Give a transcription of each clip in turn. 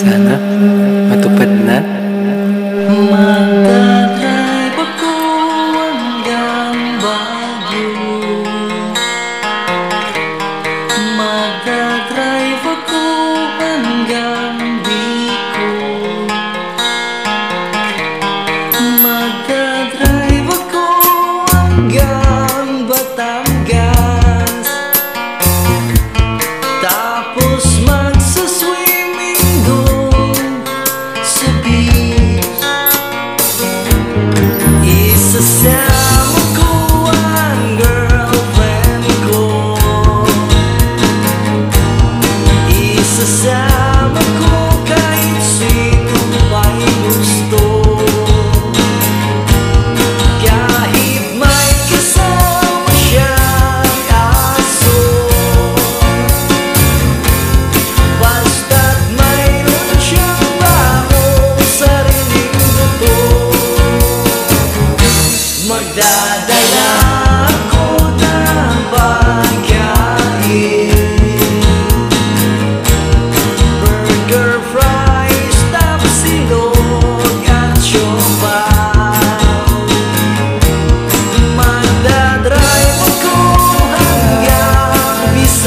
Sana matupad na. Magdadrive ako hanggang Baguio. Magdadrive ako hanggang Bicol. Magdadrive ako hanggang Batangas. Tapos magsaswimming doon sa beach. Isasama ko ang girlfriend ko. Isasama ko kahit sino may gusto. Kahit may kasama siyang aso. Basta't mayroon siyang bagong sariling buto. Magdadala ako ng pagkain, burger, fries, tapsilog at siopaw. Magdadrive ako hanggang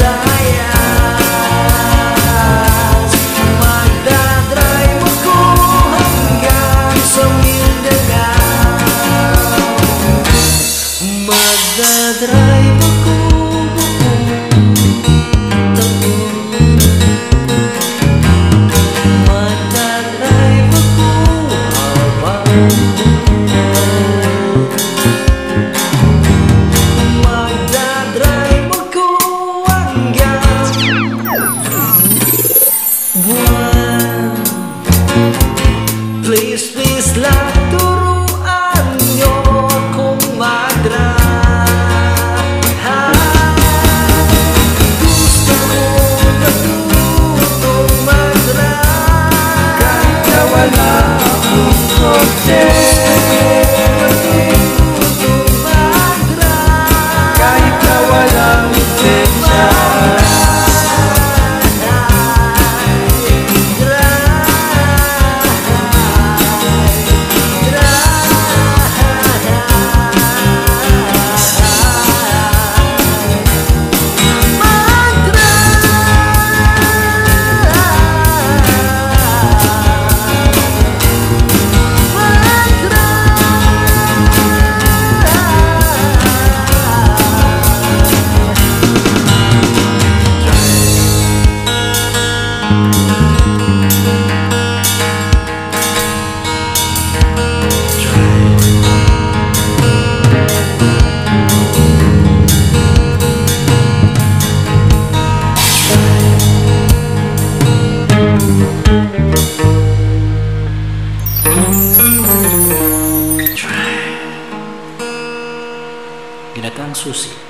Visayas. Magdadrive ako hanggang sa Mindanao. Magdadrive ako buong taon. Magdadrive ako habang buwan. Magdadrive ako hanggang buwan. Please, please lang turuan niyo akong mag-drive. Gusto kong matutong mag-drive. Kahit na wala akong kotse, Matutong mag-drive. kahit na walang lisensya, Ginataang susi.